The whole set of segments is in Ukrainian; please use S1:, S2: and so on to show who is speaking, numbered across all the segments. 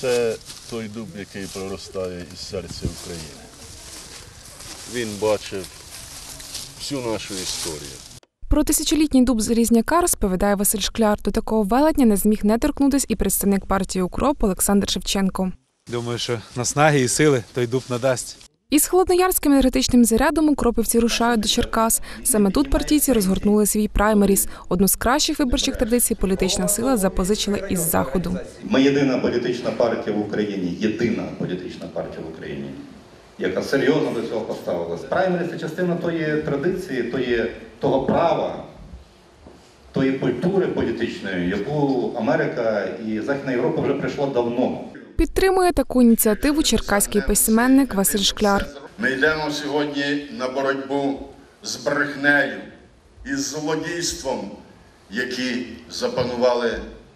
S1: Це той дуб, який проростає із серця України. Він бачив всю нашу історію.
S2: Про тисячолітній дуб Залізняка розповідає Василь Шкляр. До такого велетня не зміг не торкнутись і представник партії «УКРОП» Олександр Шевченко.
S3: Думаю, що наснаги і сили той дуб надасть.
S2: Із холодноярським енергетичним зарядом укропівці рушають до Черкас. Саме тут партійці розгорнули свій праймеріс. Одну з кращих виборчих традицій політична сила запозичила із Заходу.
S4: Ми єдина політична партія в Україні, єдина політична партія в Україні, яка серйозно до цього поставилась. Праймеріс – це частина тої традиції, того права, тої культури політичної, яку Америка і Західна Європа вже прийшла давно.
S2: Підтримує таку ініціативу черкаський письменник Василь Шкляр.
S5: Ми йдемо сьогодні на боротьбу з брехнею і з злодійством, які запанували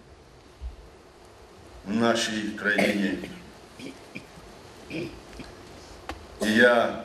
S5: в нашій країні. І я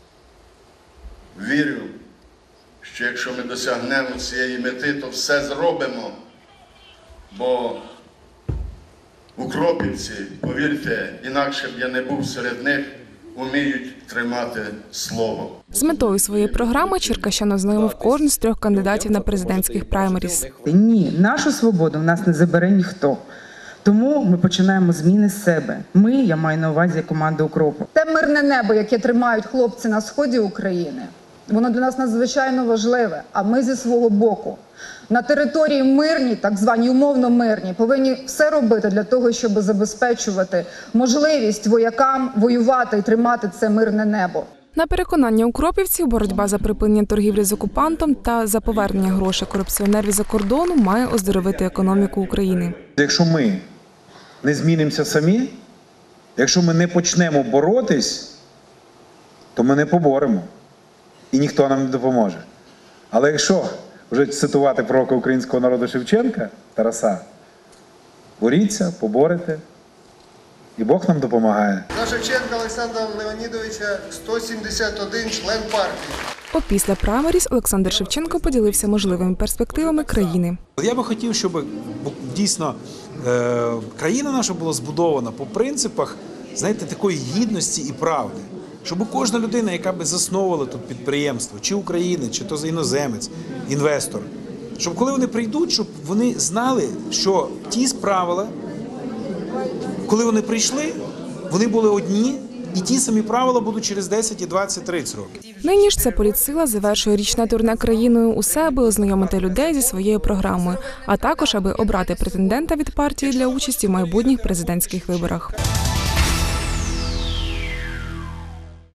S5: вірю, що якщо ми досягнемо цієї мети, то все зробимо, бо укропівці, повірте, інакше б я не був серед них, вміють тримати слово.
S2: З метою своєї програми черкащан ознайомив кожен з 3 кандидатів на президентських праймеріс.
S6: Ні, нашу свободу в нас не забере ніхто. Тому ми починаємо зміни з себе. Ми, я маю на увазі команду «УКРОПу».
S7: Те мирне небо, яке тримають хлопці на сході України, воно для нас надзвичайно важливе. А ми зі свого боку на території мирній, так званій умовно мирній, повинні все робити для того, щоб забезпечувати можливість воякам воювати і тримати це мирне небо.
S2: На переконання укропівців, боротьба за припинення торгівлі з окупантом та за повернення грошей корупціонерів за кордону має оздоровити економіку України.
S8: Якщо ми не змінимося самі, якщо ми не почнемо боротись, то ми не поборемо. І ніхто нам не допоможе. Але якщо вже цитувати пророка українського народу Шевченка, Тараса, боріться, поборете, і Бог нам допомагає.
S9: За Шевченка Олександра Леонідовича 171 член партії.
S2: Опісля праймеріс Олександр Шевченко поділився можливими перспективами країни.
S3: Я би хотів, щоб дійсно країна наша була збудована по принципах, знаєте, такої гідності і правди. Щоб кожна людина, яка би засновувала тут підприємство, чи українець, чи то іноземець, інвестор, щоб коли вони прийдуть, щоб вони знали, що ті правила, коли вони прийшли, вони були одні, і ті самі правила будуть через 10, і 20, 30 років.
S2: Нині ж ця політсила завершує річне турне країною усе, аби ознайомити людей зі своєю програмою, а також аби обрати претендента від партії для участі в майбутніх президентських виборах.